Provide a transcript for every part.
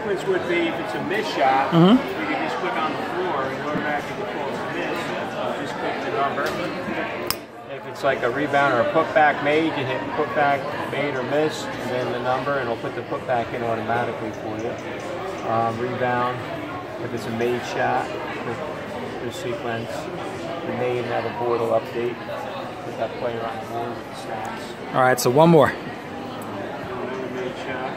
sequence would be, if it's a miss shot, you can just click on the floor and automatically defaults to miss. Just click the number. If it's like a rebound or a putback made, you hit putback made or miss, and then the number, and it'll put the putback in automatically for you. Rebound, if it's a made shot, the sequence, the name that the board will update. Put that player on the board with the stats. All right, so one more. Made shot.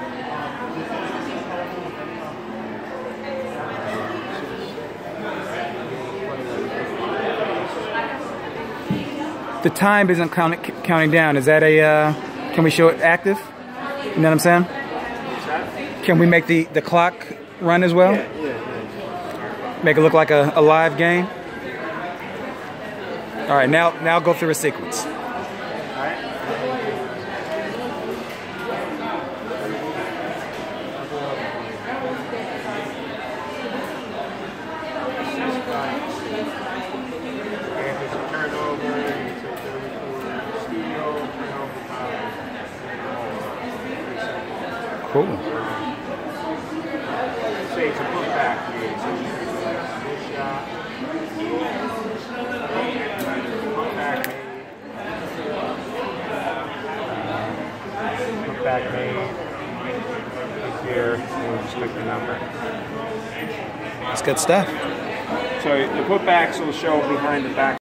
The time isn't counting down. Is that a, can we show it active? You know what I'm saying? Can we make the clock run as well? Yeah. Make it look like a live game? All right, now go through a sequence. Cool. Say it's a putback made, so you can do this shot. Putback made. Putback made. Click here, and we'll just click the number. That's good stuff. So the putbacks will show behind the back.